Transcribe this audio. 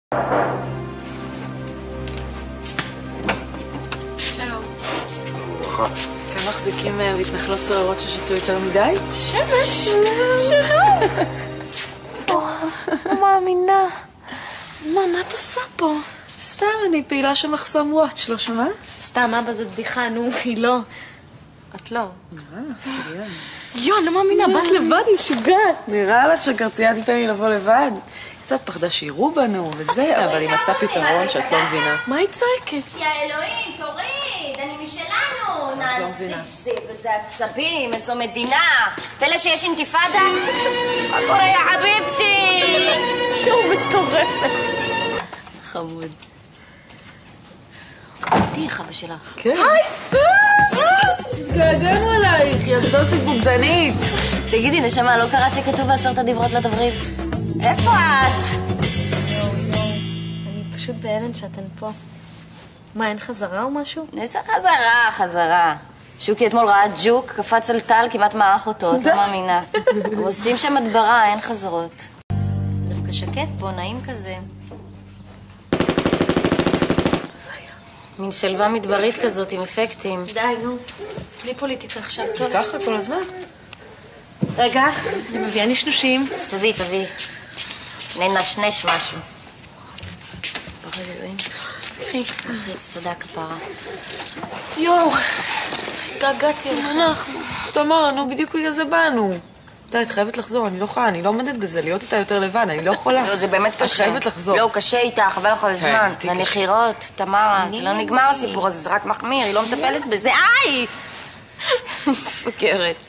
שלום. ברכה. כאן מחזיקים מתנחלות סוערות ששתו יותר מדי? שמש! שלום! לא מאמינה. מה את עושה פה? סתם, אני פעילה של מחסום וואץ', לא שומע? סתם, אבא, זאת בדיחה, נו, היא לא. את לא. יו, לא מאמינה, באת לבד, משוגעת. נראה לך שקרצייה תיתן לי לבוא לבד? קצת פחדה שיראו בנו וזה, אבל היא מצאה פתרון שאת לא מבינה. מה היא צועקת? יא אלוהים, תוריד, אני משלנו. נעזיק זה וזה עצבים, איזו מדינה. פלא שיש אינתיפאדה? מה קורה, יא חביבתי? יו, מטורפת. חמוד. תהי איך אבא שלך. כן. התגעגענו עלייך, יא דוסית בוגדנית. תגידי, נשמה, לא קראת שכתוב בעשרת הדברות לתבריז? איפה את? אני פשוט בהלם שאתן פה. מה, אין חזרה או משהו? איזה חזרה. שוקי אתמול ראה ג'וק, קפץ על טל, כמעט מעך אותו, את לא מאמינה. הם עושים שם הדברה, אין חזרות. דווקא שקט פה, נעים כזה. מין שלווה מדברית כזאת עם אפקטים. די, נו. בלי פוליטיקה עכשיו, טוב. ככה כל הזמן? רגע, אני מביאה נשנושים. תביא. ננשנש משהו. ברור אלוהים. מלחיץ, תודה כפרה. יואו, געגעתי אליך. תמר, נו, בדיוק בגלל זה באנו. די, את חייבת לחזור, אני לא יכולה, אני לא עומדת בזה, להיות איתה יותר לבד, אני לא יכולה. לא, זה באמת קשה. את חייבת לחזור. לא, קשה איתך, אבל לך על הזמן. כן, והנחירות, תמרה, זה לא נגמר הסיפור הזה, זה רק מחמיר, היא לא מטפלת בזה. איי! סוכרת.